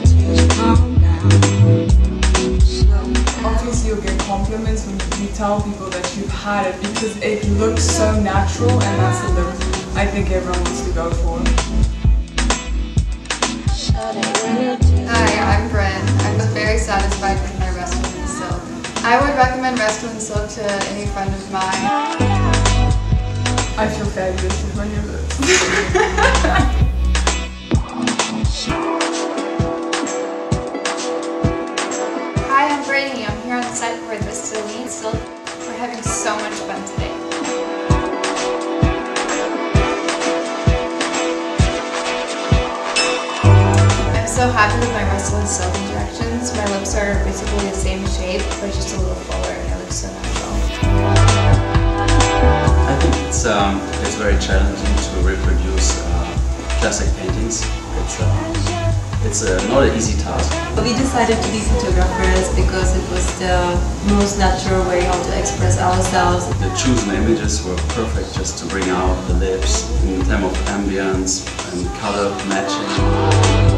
Obviously you'll get compliments when you tell people that you've had it because it looks so natural, and that's the look I think everyone wants to go for. Hi, I'm Bryn. I was very satisfied with my Restylane Silk. I would recommend Restylane Silk to any friend of mine. I feel fabulous with my new lips. Hi, I'm Brittany. I'm here on the set for Restylane Silk. We're having so much fun today. I'm so happy with my Restylane Silk injections. My lips are basically the same shape, but just a little fuller, and it looks so natural. I think it's very challenging to reproduce classic paintings. It's not an easy task. We decided to be photographers because it was the most natural way how to express ourselves. The chosen images were perfect just to bring out the lips in terms of ambience and color matching.